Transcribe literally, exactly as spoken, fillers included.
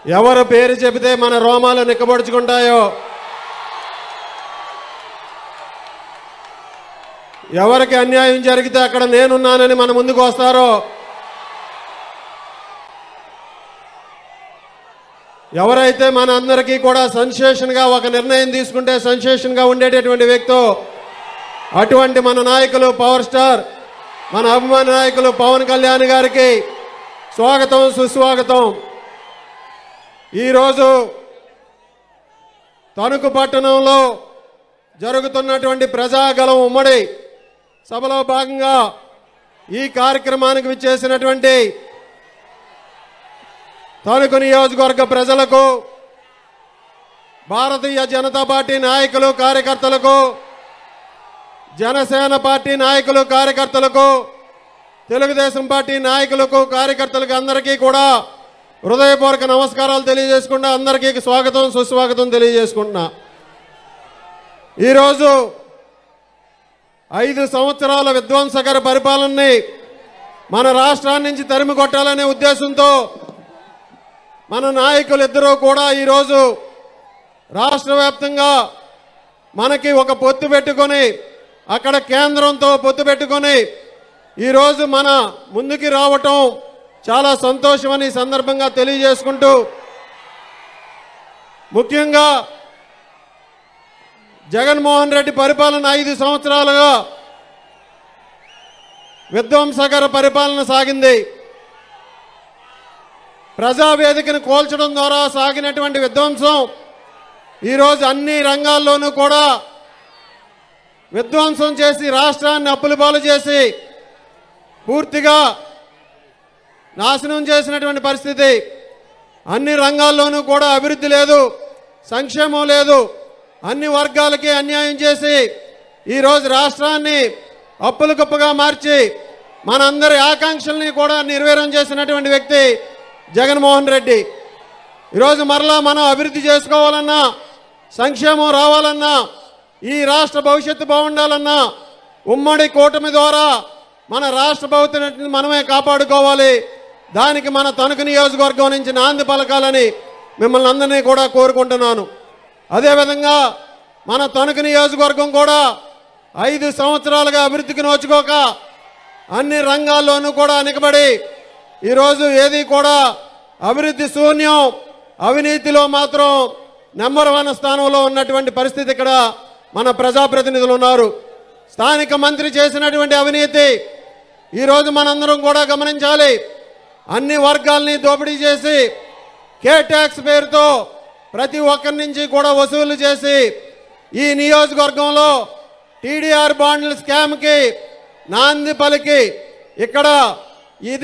ఎవరు పేరు చెబితే మన రోమాలు నిక్కబొడుచుకుంటాయో, ఎవరికి అన్యాయం జరిగితే అక్కడ నేనున్నానని మన ముందుకు వస్తారో, ఎవరైతే మన అందరికీ కూడా సెన్సేషన్గా ఒక నిర్ణయం తీసుకుంటే సెన్సేషన్గా ఉండేటటువంటి వ్యక్తో అటువంటి మన నాయకులు పవర్ స్టార్ మన అభిమాన నాయకులు పవన్ కళ్యాణ్ గారికి స్వాగతం సుస్వాగతం. ఈరోజు తణుకు పట్టణంలో జరుగుతున్నటువంటి ప్రజాగలం ఉమ్మడి సభలో భాగంగా ఈ కార్యక్రమానికి విచ్చేసినటువంటి తణుకు నియోజకవర్గ ప్రజలకు, భారతీయ జనతా పార్టీ నాయకులు కార్యకర్తలకు, జనసేన పార్టీ నాయకులు కార్యకర్తలకు, తెలుగుదేశం పార్టీ నాయకులకు కార్యకర్తలకు అందరికీ కూడా హృదయపూర్వక నమస్కారాలు తెలియజేసుకుంటా అందరికీ స్వాగతం సుస్వాగతం తెలియజేసుకుంటున్నా. ఈరోజు ఐదు సంవత్సరాల విధ్వంసకర పరిపాలనని మన రాష్ట్రాన్ని నుంచి తరిమి కొట్టాలనే ఉద్దేశంతో మన నాయకులు ఇద్దరూ కూడా ఈరోజు రాష్ట్ర వ్యాప్తంగా మనకి ఒక పొత్తు పెట్టుకొని, అక్కడ కేంద్రంతో పొత్తు పెట్టుకొని ఈరోజు మన ముందుకి రావటం చాలా సంతోషమని సందర్భంగా తెలియజేసుకుంటూ, ముఖ్యంగా జగన్మోహన్ రెడ్డి పరిపాలన ఐదు సంవత్సరాలుగా విధ్వంసకర పరిపాలన సాగింది. ప్రజావేదికను కోల్చడం ద్వారా సాగినటువంటి విధ్వంసం ఈరోజు అన్ని రంగాల్లోనూ కూడా విధ్వంసం చేసి రాష్ట్రాన్ని అప్పుల పాలు చేసి పూర్తిగా నాశనం చేసినటువంటి పరిస్థితి. అన్ని రంగాల్లోనూ కూడా అభివృద్ధి లేదు, సంక్షేమం లేదు, అన్ని వర్గాలకి అన్యాయం చేసి ఈరోజు రాష్ట్రాన్ని అప్పుల కుప్పగా మార్చి మనందరి ఆకాంక్షల్ని కూడా నిర్వీర్యం చేసినటువంటి వ్యక్తి జగన్మోహన్ రెడ్డి. ఈరోజు మరలా మనం అభివృద్ధి చేసుకోవాలన్నా, సంక్షేమం రావాలన్నా, ఈ రాష్ట్ర భవిష్యత్తు బాగుండాలన్నా ఉమ్మడి కూటమి ద్వారా మన రాష్ట్ర భవిష్యత్తుని మనమే కాపాడుకోవాలి. దానికి మన తణుకు నియోజకవర్గం నుంచి నాంది పలకాలని మిమ్మల్ని అందరినీ కూడా కోరుకుంటున్నాను. అదేవిధంగా మన తణుకు నియోజకవర్గం కూడా ఐదు సంవత్సరాలుగా అభివృద్ధికి నోచుకోక అన్ని రంగాల్లోనూ కూడా వెనుకబడి ఈరోజు ఏది కూడా అభివృద్ధి శూన్యం, అవినీతిలో మాత్రం నెంబర్ వన్ స్థానంలో ఉన్నటువంటి పరిస్థితి ఇక్కడ మన ప్రజాప్రతినిధులు ఉన్నారు. స్థానిక మంత్రి చేసినటువంటి అవినీతి ఈరోజు మనందరం కూడా గమనించాలి. అన్ని వర్గాల్ని దోపిడీ చేసి కే ట్యాక్స్ పేరుతో ప్రతి ఒక్కరి నుంచి కూడా వసూలు చేసి ఈ నియోజకవర్గంలో టీడీఆర్ బాండ్ల స్కామ్కి నాంది పలికి ఇక్కడ